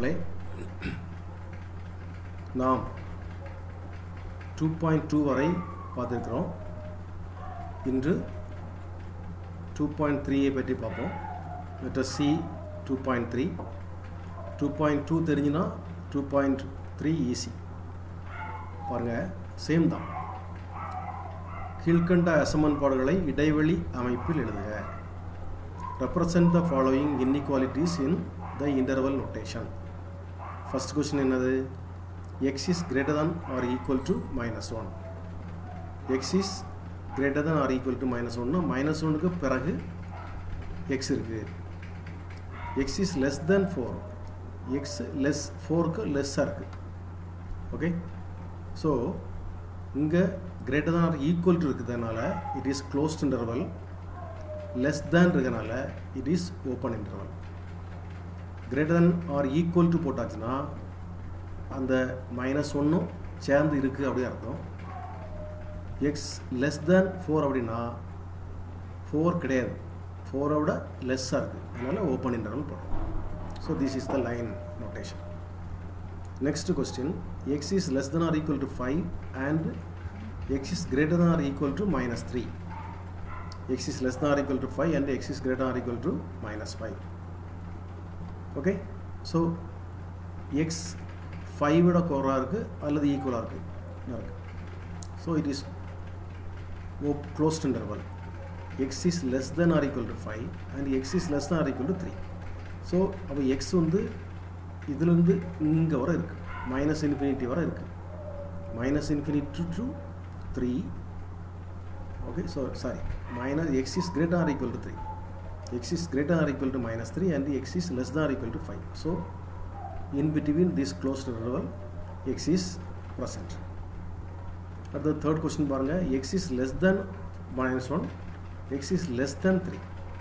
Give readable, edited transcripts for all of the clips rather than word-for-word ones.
மாணவர்களே, நாம் 2.2 வரை பார்த்திருக்கிறோம். இன்று 2.3 பற்றி பார்ப்போம். let us see 2.3. 2.2 தெரிஞ்சினா 2.3 ஈஸி. பாருங்க, சேம் தான். கீழ்கண்ட அசமன்பாடுகளை இடைவெளி அமைப்பில் எழுதுக. represent the following inequalities in the interval notation. First question என்னது? x is greater than or equal to -1. x is greater than or equal to -1 னா -1 க்கு பிறகு x இருக்கு. x is less than 4. x less 4 க்கு லெஸ்ஸா இருக்கு. Okay, so இங்கே greater than or equal to இருக்கிறதுனால it is closed interval. less than இருக்கனால it is open interval. greater than or equal to போட்டாச்சுன்னா அந்த -1 சேர்ந்து இருக்குது அப்படி அர்த்தம். x less than 4 அப்படின்னா 4 கிடையாது, 4 விட லெஸ்ஸாக இருக்குது, அதனால் ஓப்பன் இன்டர்வல் போடுறோம். So this is the line notation. Next question, x is less than or equal to 5 and x is greater than or equal to -3. x is less than or equal to 5 and x is greater than or equal to -5. okay, so x 5 விட குறைவா இருக்கு அல்லது ஈக்குவலா இருக்கு. so it is closed interval. x is less than or equal to 5 and x is less than or equal to 3. so அப்ப x வந்து இதுல இருந்து இங்க வரை இருக்கு, -∞ வரை இருக்கு, -∞ to 3. okay, so sorry, x is greater or equal to 3. x is greater or equal to -3 and x is less than or equal to 5. so in between this closed interval x is present. at the third question பாருங்க, x is less than -1, x is less than 3,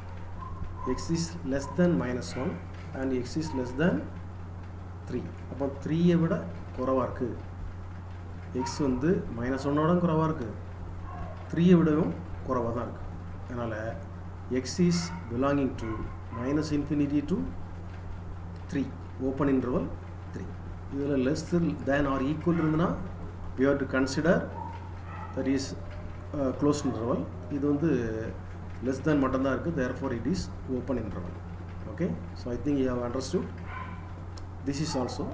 x is less than -1 and x is less than 3. அப்போ 3 விட குறைவா இருக்கு. x வந்து -1 ஓட குறைவா இருக்கு, 3 விடவும் குறைவா தான் இருக்கு. அதனால x is belonging to -∞ to 3, open interval 3. இதுல less than or equal இருந்தனா we have to consider that is closed interval. இது வந்து less than மட்டும் தான் இருக்கு, therefore it is open interval. okay, so I think you have understood. this is also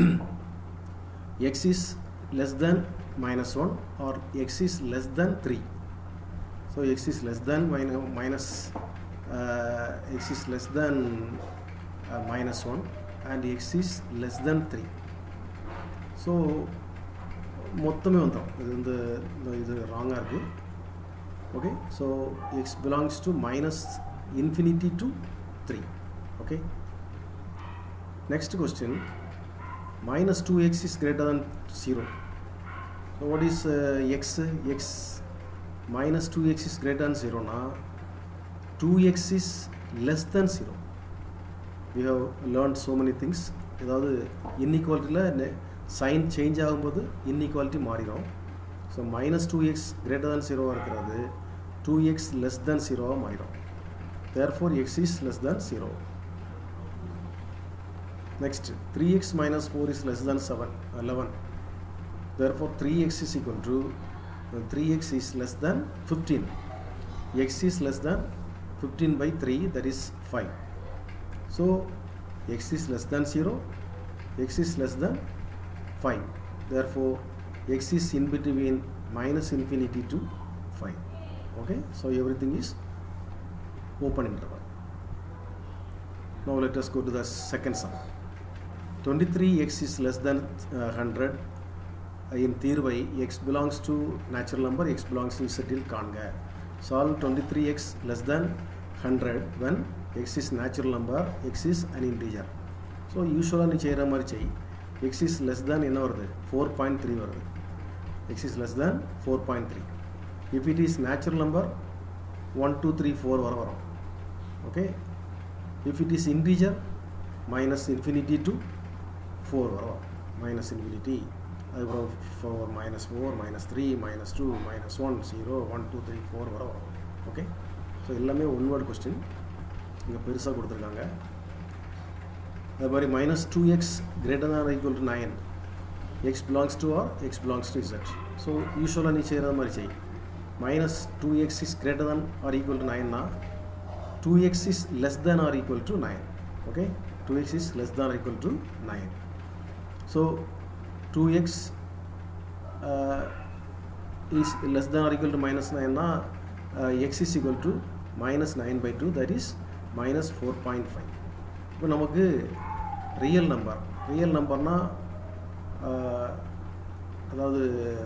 x is less than -1 or x is less than 3. so x is less than x is less than -1 and x is less than 3. so மொத்தமே வந்துடும். இது வந்து இது ராங்கா இருக்கு. okay, so x belongs to -∞ to 3. okay, next question, -2x is greater than 0. so what is x? x -2x is greater than 0 na 2x is less than 0. we have learned so many things. ஏதாவது இன்இக்வாலிட்டியில் sign change ஆகும்போது inequality மாறிடும். So -2x greater than 0 இருக்கிறது 2x less than 0 மாறிடும். therefore x is less than 0. next, 3x - 4 is less than 11. therefore 3x is equal to 3x is less than 15. x is less than 15 by 3, that is 5. so x is less than 0, x is less than 5. therefore x is in between -∞ to 5. okay, so everything is open interval. now let us go to the second sum. 23x is less than 100. in தீர்வை x belongs to natural number, x belongs to z இல் காண்க. solve 23x less than 100 when x is natural number, x is an integer. so usually நீ செய்கிற மாதிரி செய். x is less than என்ன வருது? 4.3 வருது. x is less than 4.3. if it is natural number 1 2 3 4 வரும். okay, if it is integer -∞ to 4 வரும், -∞. அதுக்கப்புறம் 4 -4 -3 -2 -1 0 1 2 3 4 வரும். ஓகே, ஸோ எல்லாமே ஒன் வேர்ட் கொஸ்டின் இங்கே பெருசாக கொடுத்துருக்காங்க. அது மாதிரி minus 2x greater than or equal to 9, x belongs to or x belongs to z. So usually நீ செய்கிறது மாதிரி செய். minus 2x is greater than or equal to 9 na 2x is less than or equal to 9. Okay, 2x is less than or equal to 9. So 2x is less than or equal to minus 9 na x is equal to minus 9 by 2, that is minus 4.5. இப்போ நமக்கு real நம்பர்னா அதாவது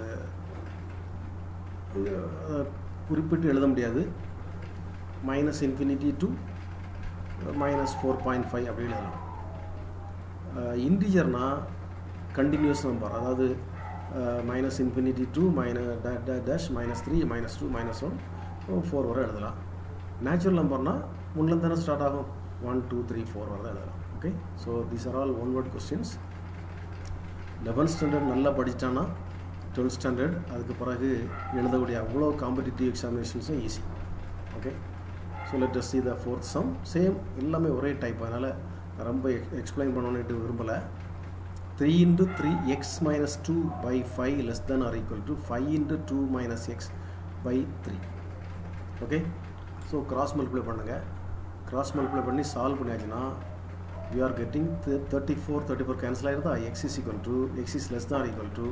குறிப்பிட்டு எழுத முடியாது. minus infinity to minus 4.5 அப்படி எழுதலாம். இன்டிஜர்னா continuous number, அதாவது minus infinity to minus minus 3 minus 2 minus 1 4 வரை எழுதலாம். நேச்சுரல் நம்பர்னா முன்னில் தானே ஸ்டார்ட் ஆகும், 1 2 3 4 வரை தான் எழுதலாம். Okay, so these are all one word questions. 11th standard நல்லா படிச்சிட்டான்னா 12th ஸ்டாண்டர்ட் அதுக்கு பிறகு எழுதக்கூடிய அவ்வளோ காம்படிட்டிவ் எக்ஸாமினேஷன்ஸும் easy. Okay, so let us see the fourth sum. Same எல்லாமே ஒரே டைப், அதனால் ரொம்ப எக்ஸ்பிளைன் பண்ணணுன்ட்டு விரும்பலை. 3 into 3x minus 2 by 5 less than or equal to 5 into 2 minus x by 3. Okay, so cross multiply பண்ணுங்கள். கிராஸ் மல்டிப்ளை பண்ணி solve பண்ணியாச்சுன்னா we are getting 34 cancel ஆகிருந்தா x is equal to x is less than or equal to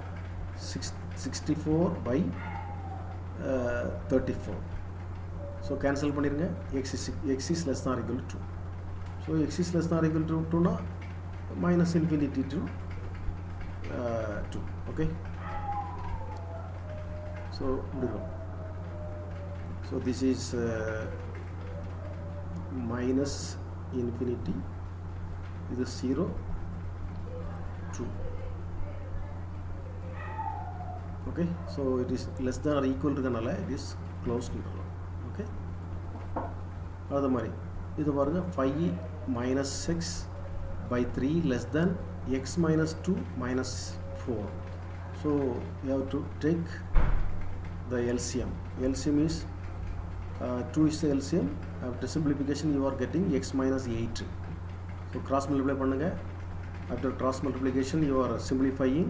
64 by 34. So cancel பண்ணிடுங்க. x is less than or equal to 2. ஸோ x is less than or equal to 2னா minus infinity to 2. okay, so முடியும். So this is minus infinity, இது 0 2. okay, so it is less than or equal to இருக்கனால it is closed interval. okay, அது மாதிரி இது பாருங்க 5 minus 6 by 3 less than x minus 2 minus 4. So you have to take the LCM. LCM is 2 is the LCM. After simplification you are getting x minus 8. So cross multiply பண்ணுங்க. After cross multiplication you are simplifying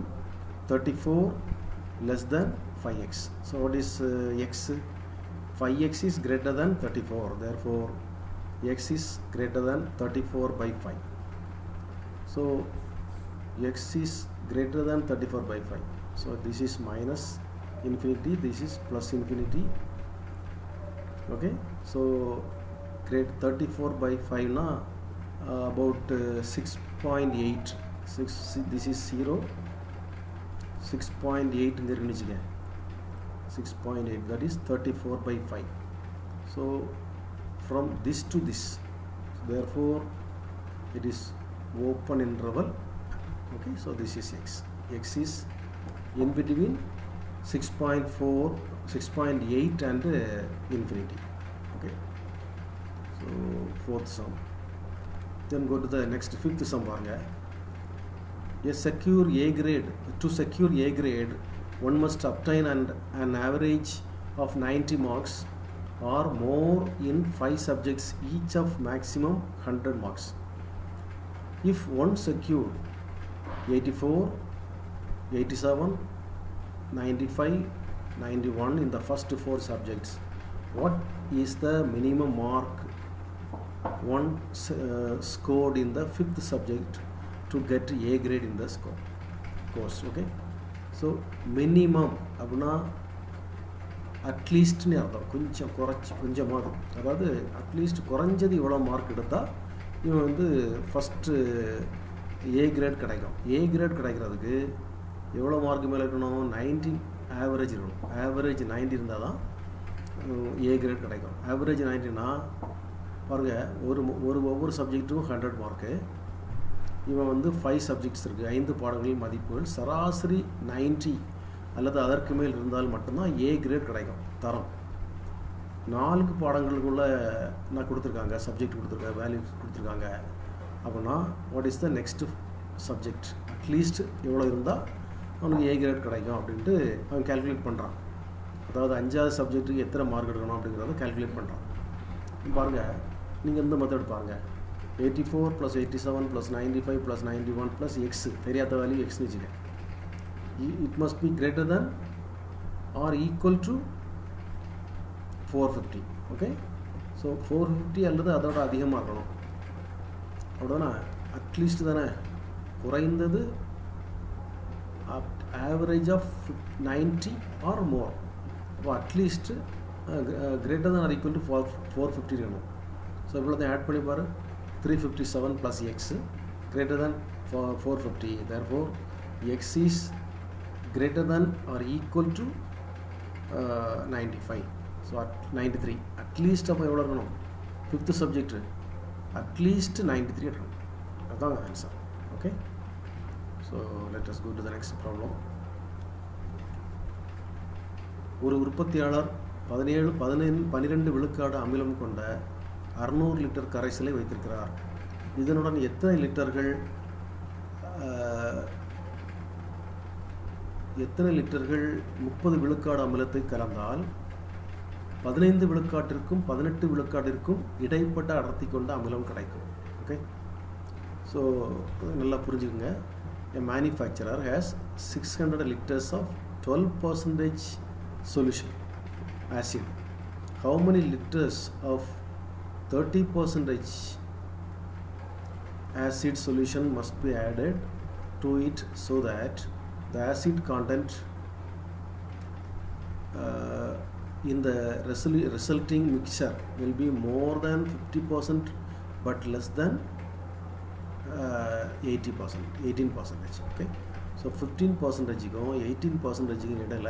34 less than 5x. So what is x? 5x is greater than 34, therefore x is greater than 34 by 5. So x is greater than 34 by 5. So this is minus infinity, this is plus infinity. Okay, so grade 34 by 5 na about 6.8. This is 0. 6.8 இங்க இருந்துச்சுங்க. 6.8, that is 34 by 5. So from this to this, therefore it is open interval. okay, so this is x is in between 6.4 6.8 and infinity. okay, so fourth sum. Then go to the next fifth sum. To secure A grade one must obtain an average of 90 marks or more in 5 subjects, each of maximum 100 marks. If one secured 84, 87, 95, 91 in the first 4 subjects, what is the minimum mark one scored in the 5th subject to get A grade in the course? Okay, so minimum அப்படின்னா அட்லீஸ்ட்னு அர்த்தம், கொஞ்சமாவது, அதாவது at least குறைஞ்சது இவ்வளோ mark எடுத்தால் இவன் வந்து first A great கிடைக்கும். ஏ கிரேட் கிடைக்கிறதுக்கு எவ்வளோ மார்க் மேலே இருக்கணும்? 90 ஆவரேஜ் இருக்கணும். ஆவரேஜ் 90 இருந்தால் தான் ஏ கிரேட் கிடைக்கும். ஆவரேஜ் 90னா பாருங்கள், ஒவ்வொரு சப்ஜெக்ட்டுக்கும் 100 மார்க்கு. இவன் வந்து 5 சப்ஜெக்ட்ஸ் இருக்குது, 5 பாடங்களின் மதிப்புகள் சராசரி 90 அல்லது அதற்கு மேல் இருந்தால் மட்டும்தான் ஏ கிரேட் கிடைக்கும். தரம் 4 பாடங்களுக்குள்ள நான் கொடுத்துருக்காங்க, சப்ஜெக்ட் கொடுத்துருக்காங்க, வேல்யூ கொடுத்துருக்காங்க. அப்படின்னா what is the next subject, at least எவ்வளோ இருந்தால் அவனுக்கு ஏ கிரேட் கிடைக்கும் அப்படின்ட்டு அவன் கேல்குலேட் பண்ணுறான். அதாவது 5வது சப்ஜெக்ட்டுக்கு எத்தனை மார்க் எடுக்கணும் அப்படிங்கிறத கேல்குலேட் பண்ணுறான். பாருங்கள், நீங்கள் இந்த மெத்தட் பாருங்கள். 84 plus 87 plus 95 plus 91 plus x தெரியாத வேல்யூ x னு வச்சுக்க. It must be greater than or equal to 450. Okay, so 450 அல்லது அதோட அதிகமாக இருக்கணும். அவ்வளோதானே, அட்லீஸ்ட் தானே, குறைந்தது average of 90 or more. அப்போ at least greater than or equal to 450 இருக்கணும். ஸோ இவ்வளோதான் ஆட் பண்ணி பாரு. 357 plus x greater than 450. Therefore x is greater than or equal to 95. So at 93. At least அப்போ எவ்வளோ இருக்கணும்? ஃபிஃப்த் சப்ஜெக்ட் அட்லீஸ்ட் 93 இருக்கணும். அதுதான் answer. Okay, so let us go to the next problem. ஒரு உற்பத்தியாளர் 12 விழுக்காடு அமிலம் கொண்ட 600 லிட்டர் கரைசலை வைத்திருக்கிறார். இதனுடன் எத்தனை லிட்டர்கள் 30 விழுக்காடு அமிலத்தை கலந்தால் 15 விழுக்காட்டிற்கும் 18 விழுக்காட்டிற்கும் இடைப்பட்ட அடர்த்தி கொண்ட அமிலம் கிடைக்கும்? ஓகே, ஸோ நல்லா புரிஞ்சுக்கோங்க. A manufacturer has 600 liters of 12% solution acid. How many liters of 30% acid solution must be added to it so that the acid content in the resulting mixture will be more than 50% but less than 18%. Okay, so 15% 18% இடையில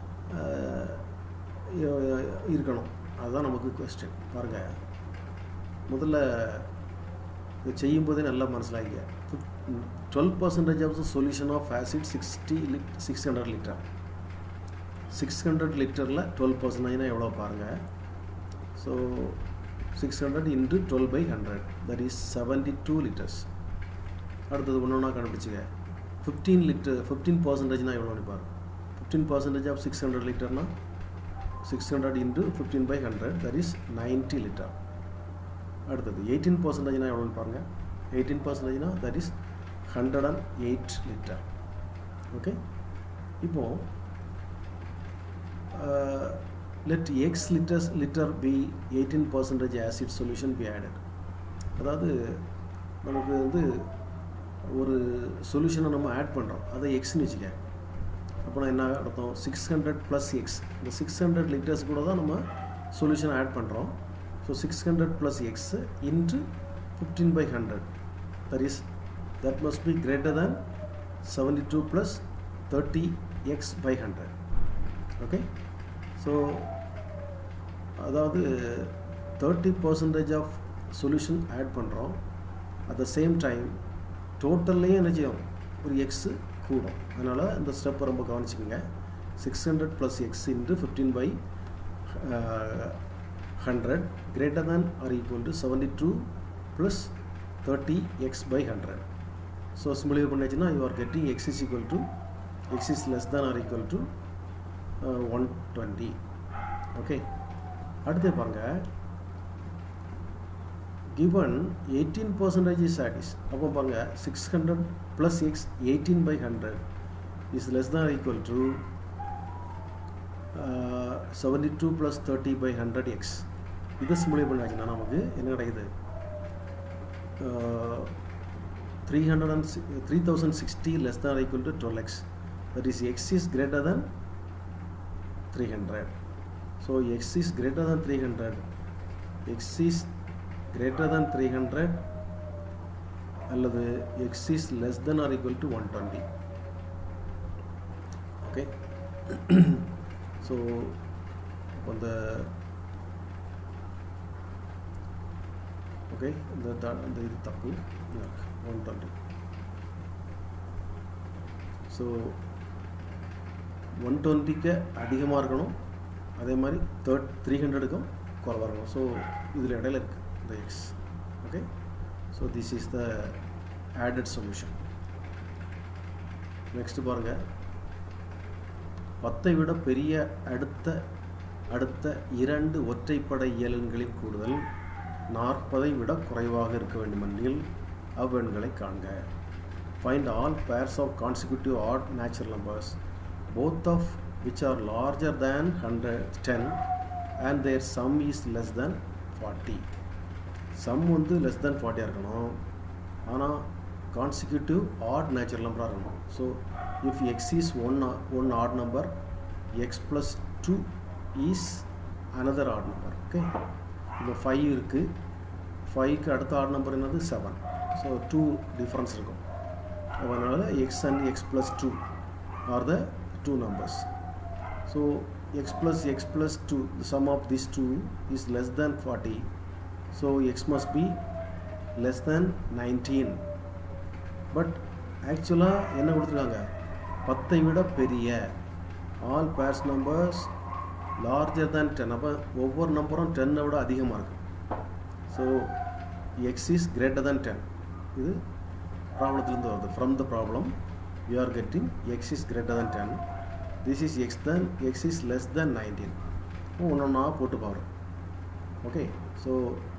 இருக்கணும். அதுதான் நமக்கு question. பாருங்கள், முதல்ல இதை செய்யும்போதே நல்லா மனசிலாகிங்க. 12% of the solution of acid 600 litre. 600 லிட்டரில் 12% எவ்வளோ பாருங்கள். So 600 into 12/100 that is 72 liters. அடுத்தது ஒன்றா கண்டுபிடிச்சிங்க. 15% எவ்வளோன்னு பாருங்கள். 15% ஆஃப் 600 லிட்டர்னா 600 into 15/100 that is 90 liter. அடுத்தது 18% எவ்வளோன்னு பாருங்கள். 18% that is 108 liter. ஓகே, இப்போது let x liter be 18% acid solution be added. அதாவது நமக்கு வந்து ஒரு சொல்யூஷனை நம்ம ஆட் பண்ணுறோம், அதை எக்ஸ்ன்னு வச்சுக்க. அப்போ நான் என்ன அர்த்தம்? 600 + x. இந்த 600 லிட்டர்ஸ் கூட தான் நம்ம சொல்யூஷனை ஆட் பண்ணுறோம். So 600 + x into 15/100 that must be greater than 72 + 30x/100. Okay, so அதாவது 30% ஆஃப் சொல்யூஷன் ஆட் பண்ணுறோம். அட் த சேம் டைம் டோட்டல்லையும் என்ன செய்யும்? ஒரு எக்ஸு கூடும். அதனால் இந்த ஸ்டெப்பை ரொம்ப கவனிச்சுக்கோங்க. 600 + x into 15/100 greater than or equal to 72 + 30x/100. So simplify பண்ணிச்சுன்னா you are getting x is less than or equal to 120. Okay, அடுத்து பாருங்கள். given 18% is satis. அப்போ பாருங்கள், 600 + x 18/100 is less than or equal to 72 + 30/100x. இதை simplify பண்ணாச்சுன்னா நமக்கு என்ன கிடைக்குது? 3060 less than or equal to 12x. That is x is greater than 300. So x is greater than 300. X is greater than 300 அல்லது x is less than or equal to 120. Okay, so on the okay the இது தப்பு. 120. So 120க்கு அதிகமாக இருக்கணும், அதே மாதிரி 300க்கும் குறைவாக இருக்கணும். So இதில் இடையில இருக்குது இந்த x. Okay, so this is the added solution. Next பாருங்கள். 10ஐ விட பெரிய அடுத்த 2 ஒற்றைப்படை இயலன்களின் கூடுதல் 40 விட குறைவாக இருக்க வேண்டுமெனில் அவ்வெண்களை காண்க. Find all pairs of consecutive odd natural numbers, both of which are larger than 10 and their sum is less than 40. Sum வந்து less than 40 இருக்கணும், ஆனால் consecutive odd natural number இருக்கணும். So if x is one odd number, x plus 2 is another odd number. Okay, இப்போ 5 இருக்கு, 5க்கு அடுத்த odd number என்னது 7. So 2 difference இருக்கும். அதனால x and x plus 2 are the two numbers. So x plus 2, the sum of these two is less than 40. So x must be less than 19. But actually என்ன கொடுத்துருக்காங்க, 10 விட பெரிய, all pairs numbers larger than 10. அப்போ ஒவ்வொரு நம்பரும் 10 விட அதிகமாக இருக்கு. So x is greater than 10. இது ப்ராப்ளத்திலிருந்து வருது. From the problem we are getting x is greater than 10. This is x is less than 19. ஒன்றா போட்டு பாருங்க. Okay, so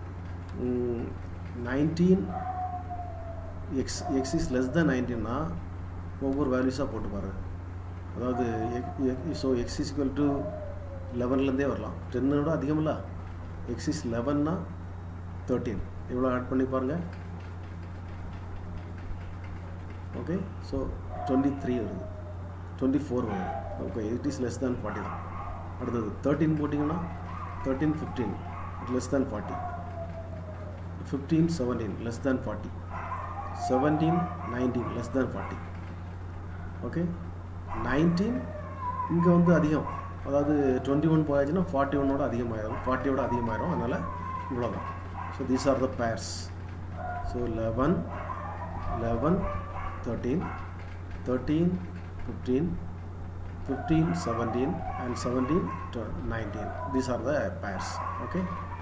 19 x is less than 19னா ஒவ்வொரு வேல்யூஸாக போட்டு பாருங்க. அதாவது so x is equal to 11லேருந்தே வரலாம். 10 விட அதிகம் இல்லை. x is 11னா 13 எவ்வளோ ஆட் பண்ணி பாருங்கள். ஓகே, ஸோ 23 வருது, 24 வருது. Okay, it is less than 40 தான். அடுத்தது 13 போட்டிங்கன்னா 13 15 less than 40, 15 17 less than 40, 17 19 less than 40. Okay, 19 இங்கே வந்து அதிகம், அதாவது 21 போயாச்சுன்னா 41ஓட அதிகமாகிடும், 40ஓட அதிகமாகிடும். அதனால் இவ்வளோ தான். So these are the pairs. So 11 13 13 15 15 17 and 17 19. These are the pairs. Okay,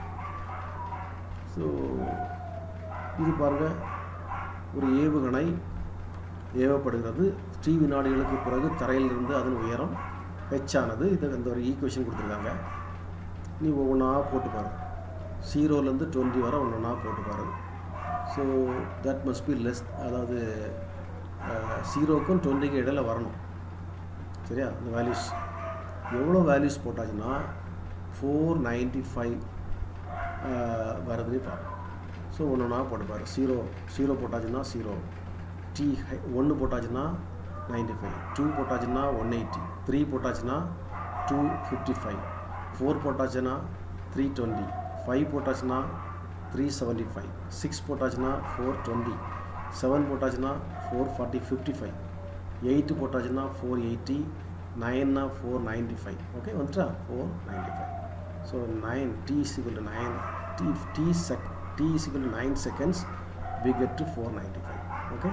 so இது பாருங்க, ஒரு ஏவுகணை ஏவப்படுகிறது. t வினாடிகளுக்கு பிறகு தரையிலிருந்து அதன் உயரம் h ஆனது. இது இந்த ஒரு ஈக்குவேஷன் கொடுத்துருக்காங்க. நீ ஒவ்வொன்றா போட்டு பாரு, 0லேருந்து 20 வரை ஒன்றா போட்டு பாரு. So that must be less, அதாவது 0க்கும் 20க்கு இடையில வரணும். சரியா? அந்த வேல்யூஸ் எவ்வளோ வேல்யூஸ் போட்டாச்சுன்னா 495 வருதுன்னு பார்ப்போம். ஸோ ஒன்றுனா போட்டுப்பார். 0 போட்டாச்சுன்னா 0, t 1 போட்டாச்சுன்னா 95, 2 போட்டாச்சுன்னா 180, 3 போட்டாச்சுன்னா 255, 4 போட்டாச்சுன்னா 320, 5 போட்டாச்சுன்னா 375, 6 போட்டாச்சுன்னா 420, 7 போட்டாச்சுன்னா 440 55, 8 போட்டாச்சுன்னா 480, 9னா 495. ஓகே, வந்துட்டா 495. So 9 t is equal to 9 t is equal to 9 seconds, we get to 495. Okay,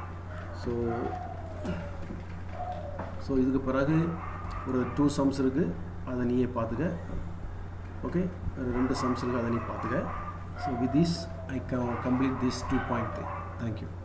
so இதுக்கு பிறகு ஒரு 2 sums இருக்குது, அதை நீயே பார்த்துக்க. ஓகே, 2 sums இருக்குது, அதை நீ பார்த்துக்க. So with this I complete this 2.3. Thank you.